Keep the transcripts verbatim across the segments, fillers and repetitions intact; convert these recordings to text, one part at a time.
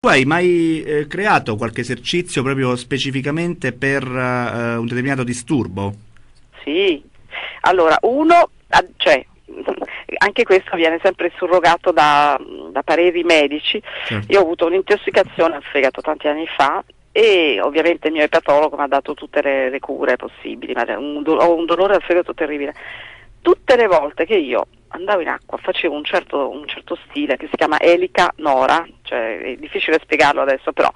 tu hai mai eh, creato qualche esercizio proprio specificamente per eh, un determinato disturbo? Sì, allora uno, cioè anche questo viene sempre surrogato da, da pareri medici. Certo. Io ho avuto un'intossicazione al fegato tanti anni fa e ovviamente il mio epatologo mi ha dato tutte le, le cure possibili, ma un, ho un dolore al fegato terribile. Tutte le volte che io andavo in acqua facevo un certo, un certo stile che si chiama elica nora, cioè è difficile spiegarlo adesso, però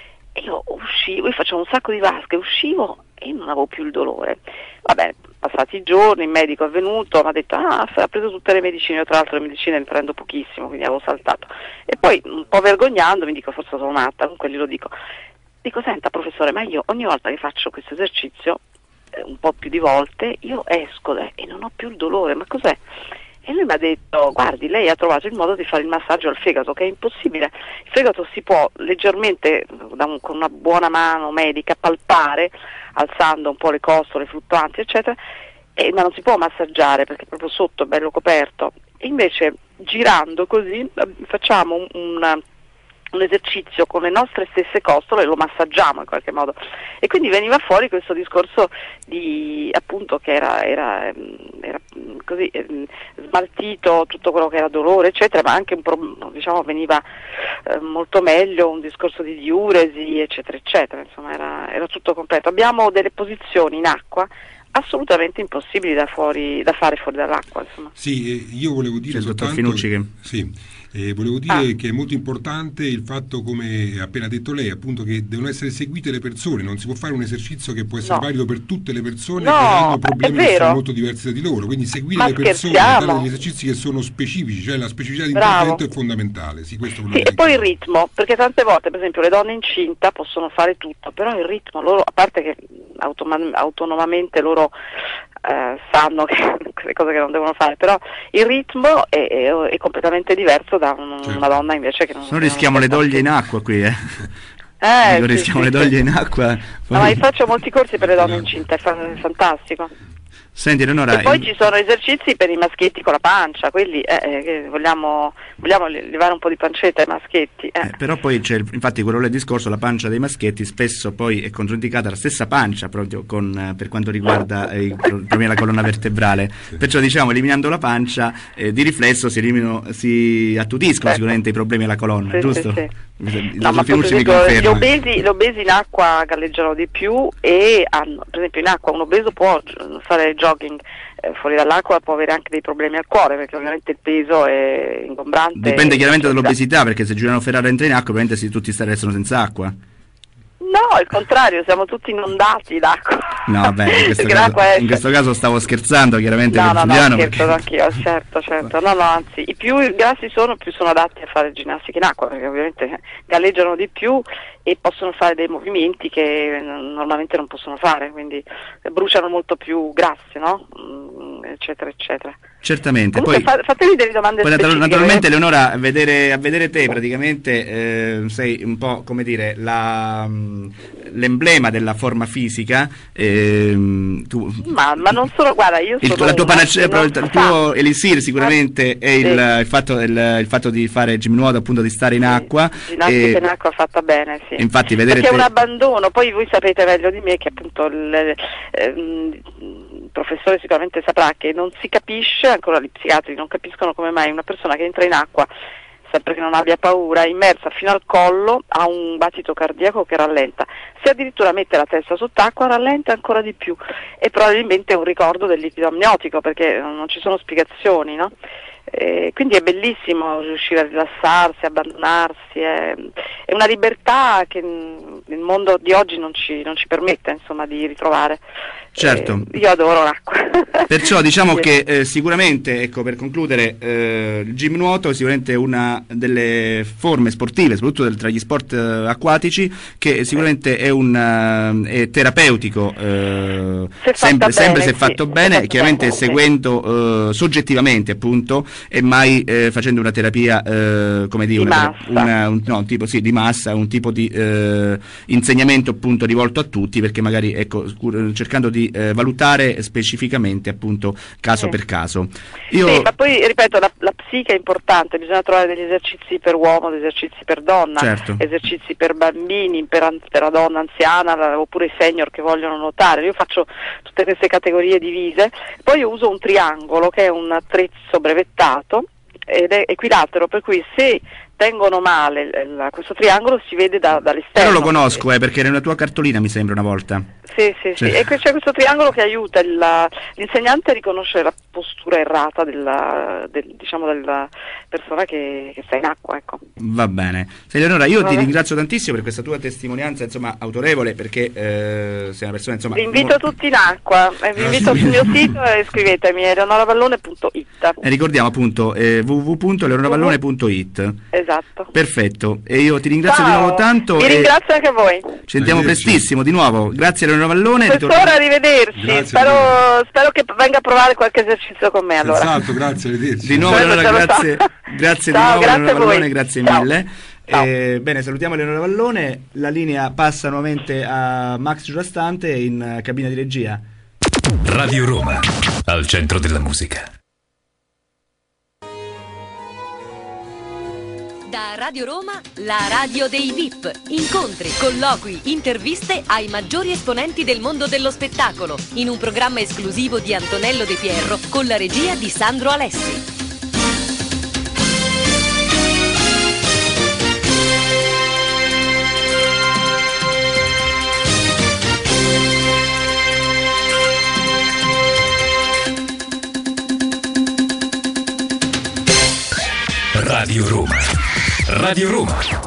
io uscivo, io facevo un sacco di vasche, uscivo e non avevo più il dolore. Vabbè, passati i giorni, il medico è venuto, mi ha detto ah, ha preso tutte le medicine, io tra l'altro le medicine ne prendo pochissimo, quindi avevo saltato. E poi un po' vergognando mi dico forse sono matta, comunque glielo dico. Dico senta professore, ma io ogni volta che faccio questo esercizio, eh, un po' più di volte, io esco eh, e non ho più il dolore, ma cos'è? E lui mi ha detto, guardi, lei ha trovato il modo di fare il massaggio al fegato, che è impossibile. Il fegato si può leggermente, da un, con una buona mano medica, palpare, alzando un po' le costole, fluttuanti, eccetera, e, ma non si può massaggiare perché proprio sotto è bello coperto. E invece, girando così, facciamo un, un un esercizio con le nostre stesse costole, lo massaggiamo in qualche modo, e quindi veniva fuori questo discorso di appunto che era, era, era così eh, smaltito tutto quello che era dolore eccetera, ma anche un pro, diciamo veniva eh, molto meglio un discorso di diuresi eccetera eccetera, insomma era, era tutto completo. Abbiamo delle posizioni in acqua assolutamente impossibili da, fuori, da fare fuori dall'acqua, insomma. Sì, io volevo dire C'è il dottor soltanto Finucci che... sì. Eh, volevo dire ah. che è molto importante il fatto, come ha appena detto lei, appunto, che devono essere seguite le persone, non si può fare un esercizio che può essere no. valido per tutte le persone no, che hanno problemi che sono molto diversi da di loro, quindi seguire Ma le persone, dare degli esercizi che sono specifici, cioè la specificità di intervento è fondamentale. Sì, questo sì, e poi il ritmo, perché tante volte per esempio le donne incinta possono fare tutto, però il ritmo loro, a parte che automa- autonomamente loro eh, sanno che le cose che non devono fare, però il ritmo è, è, è completamente diverso da un, certo. una donna invece che non... Se no rischiamo le doglie in acqua qui, eh. Eh, Dico, sì, rischiamo sì, le doglie sì. in acqua. No, ma io faccio molti corsi per le donne incinte, è fantastico. Senti, Eleonora, e poi in... ci sono esercizi per i maschietti con la pancia, quelli eh, che vogliamo, vogliamo levare un po' di pancetta ai maschietti. Eh. Eh, però poi c'è, infatti quello del discorso, la pancia dei maschietti spesso poi è controindicata la stessa pancia proprio con, eh, per quanto riguarda eh, i problemi della colonna vertebrale. Perciò diciamo, eliminando la pancia, eh, di riflesso si, eliminano, si attutiscono certo. sicuramente i problemi alla colonna, sì, giusto? Sì, sì. Il no, ma per esempio, gli, obesi, gli obesi in acqua galleggiano di più e hanno, per esempio in acqua un obeso può fare jogging eh, fuori dall'acqua, può avere anche dei problemi al cuore perché ovviamente il peso è ingombrante. Dipende chiaramente dall'obesità, perché se Giuliano Ferrara entra in acqua ovviamente si, tutti starebbero senza acqua. No, al contrario, siamo tutti inondati d'acqua. No, vabbè, in questo, caso, in questo caso stavo scherzando chiaramente no, per no, Giuliano. No, scherzo perché... anch'io, certo, certo. No, no, anzi, i più grassi sono, più sono adatti a fare ginnastica in acqua, perché ovviamente galleggiano di più e possono fare dei movimenti che normalmente non possono fare, quindi bruciano molto più grassi, no? Eccetera, eccetera. Certamente. Comunque, poi, fa, fatemi delle domande poi specifiche. Naturalmente, Eleonora, a vedere, a vedere te praticamente eh, sei un po', come dire, la, l'emblema della forma fisica. Eh, tu, ma, ma non solo, guarda, io il, sono la tua panacea, il il tuo elisir sicuramente è il, sì. il, fatto, il, il fatto di fare gym nuoto, appunto di stare in sì. acqua. Ginnastica in acqua fatta bene, sì. Infatti, vedere perché te... è un abbandono, poi voi sapete meglio di me che appunto il, ehm, il professore sicuramente saprà che non si capisce, ancora gli psichiatri non capiscono come mai una persona che entra in acqua, sempre che non abbia paura, immersa fino al collo, ha un battito cardiaco che rallenta. Se addirittura mette la testa sott'acqua rallenta ancora di più, e probabilmente è un ricordo del liquido amniotico, perché non ci sono spiegazioni, no? Eh, quindi è bellissimo riuscire a rilassarsi, abbandonarsi, è, è una libertà che nel mondo di oggi non ci, non ci permette, insomma, di ritrovare. Certo. Eh, io adoro l'acqua. Perciò diciamo sì. che eh, sicuramente, ecco, per concludere, eh, il gym nuoto è sicuramente una delle forme sportive, soprattutto del, tra gli sport eh, acquatici, che sicuramente è un uh, è terapeutico, eh, se sempre, bene, sempre se sì. fatto bene, se chiaramente bene, seguendo eh, soggettivamente, appunto, e mai eh, facendo una terapia eh, come dire, di una, massa. una, un, no, un tipo sì, di massa, un tipo di eh, insegnamento appunto rivolto a tutti, perché magari ecco cercando di di eh, valutare specificamente, appunto, caso sì. per caso. Io... Sì, ma poi ripeto, la, la psiche è importante, bisogna trovare degli esercizi per uomo, degli esercizi per donna, certo. esercizi per bambini, per, an- per la donna anziana, la, oppure i senior che vogliono nuotare. Io faccio tutte queste categorie divise, poi io uso un triangolo che è un attrezzo brevettato ed è equilatero, per cui se tengono male il, il, questo triangolo si vede da, dall'esterno. Però lo conosco, eh, perché era una tua cartolina, mi sembra, una volta. Sì, sì, sì, e c'è questo triangolo che aiuta il, l'insegnante a riconoscere la postura errata della, del, diciamo, della persona che, che sta in acqua, ecco. Va bene. Sei Eleonora, io Va ti bene. ringrazio tantissimo per questa tua testimonianza, insomma, autorevole, perché eh, sei una persona, insomma... Vi invito mo- tutti in acqua, eh, vi invito sul mio sito e scrivetemi eleonoravallone punto it. E ricordiamo appunto eh, w w w punto eleonoravallone punto it. Esatto. Perfetto, e io ti ringrazio Ciao. di nuovo tanto. Vi e ringrazio anche voi. ci sentiamo Arrivederci. prestissimo di nuovo. Grazie Eleonora Vallone. Professore, ritorniamo- arrivederci. Grazie, spero, spero che venga a provare qualche esercizio con me allora. Senz'altro, grazie, arrivederci. Di nuovo Ciao, Eleonora, ciao, grazie, ciao. grazie Ciao, di nuovo grazie Eleonora a voi. Vallone, grazie Ciao. mille. Ciao. Eh, bene, salutiamo Eleonora Vallone, la linea passa nuovamente a Max Giurastante in eh, cabina di regia. Radio Roma, al centro della musica. Da Radio Roma, la radio dei V I P. Incontri, colloqui, interviste ai maggiori esponenti del mondo dello spettacolo, in un programma esclusivo di Antonello De Pierro con la regia di Sandro Alessi. Radio Roma. Radio Roma.